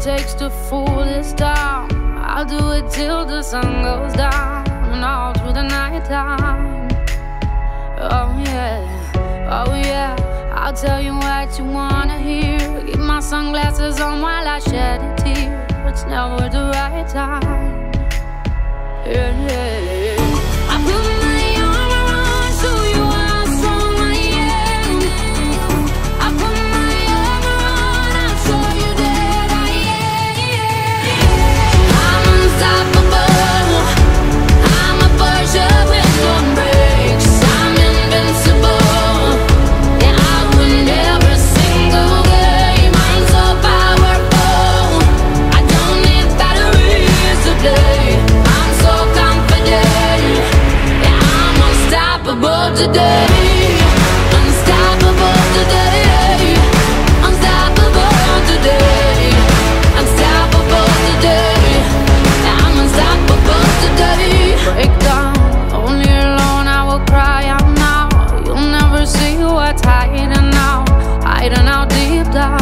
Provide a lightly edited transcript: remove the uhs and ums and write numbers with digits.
takes to fool this town. I'll do it till the sun goes down and all through the night time. Oh yeah, oh yeah, I'll tell you what you wanna hear. Keep my sunglasses on while I shed a tear. It's never the right time. Yeah, yeah, yeah. I put my arm around so you are strong, I am. I put my arm around, I'll show you that I am. I'm unstoppable. I'm a Porsche with no brakes. I'm invincible. Yeah, I win every single game. I'm so powerful. I don't need batteries to play. I'm so confident. Yeah, I'm unstoppable today. Unstoppable today. Unstoppable today. Unstoppable today. Yeah, I'm unstoppable today. Break down, only alone I will cry out now. You'll never see what's hiding out deep down.